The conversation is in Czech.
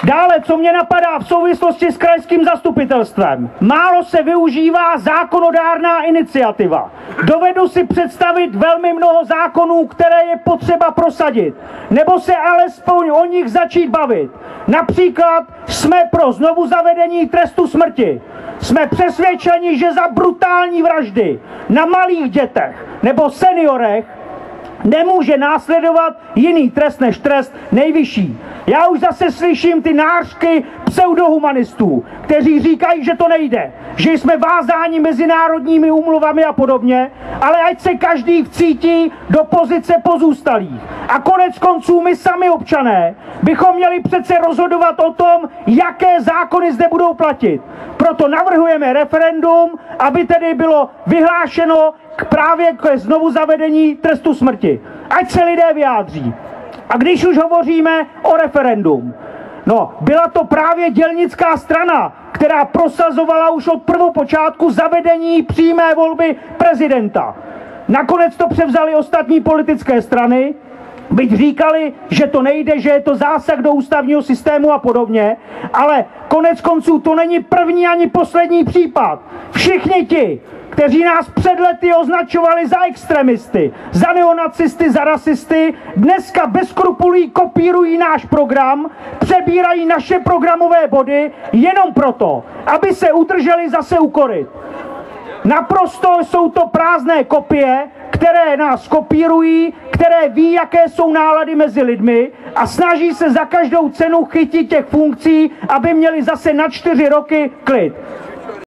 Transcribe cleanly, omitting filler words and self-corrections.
Dále, co mě napadá v souvislosti s krajským zastupitelstvem. Málo se využívá zákonodárná iniciativa. Dovedu si představit velmi mnoho zákonů, které je potřeba prosadit, nebo se alespoň o nich začít bavit. Například jsme pro znovu zavedení trestu smrti. Jsme přesvědčeni, že za brutální vraždy na malých dětech nebo seniorech nemůže následovat jiný trest než trest nejvyšší. Já už zase slyším ty nářky pseudohumanistů, kteří říkají, že to nejde, že jsme vázáni mezinárodními úmluvami a podobně, ale ať se každý vcítí do pozice pozůstalých. A konec konců my sami občané bychom měli přece rozhodovat o tom, jaké zákony zde budou platit. Proto navrhujeme referendum, aby tedy bylo vyhlášeno právě k znovu zavedení trestu smrti. Ať se lidé vyjádří. A když už hovoříme o referendum, no, byla to právě dělnická strana, která prosazovala už od prvopočátku zavedení přímé volby prezidenta. Nakonec to převzali ostatní politické strany, byť říkali, že to nejde, že je to zásah do ústavního systému a podobně, ale konec konců to není první ani poslední případ. Všichni ti, kteří nás před lety označovali za extremisty, za neonacisty, za rasisty, dneska bez skrupulí kopírují náš program, přebírají naše programové body jenom proto, aby se udrželi zase u koryt. Naprosto jsou to prázdné kopie, které nás kopírují, které ví, jaké jsou nálady mezi lidmi a snaží se za každou cenu chytit těch funkcí, aby měli zase na 4 roky klid.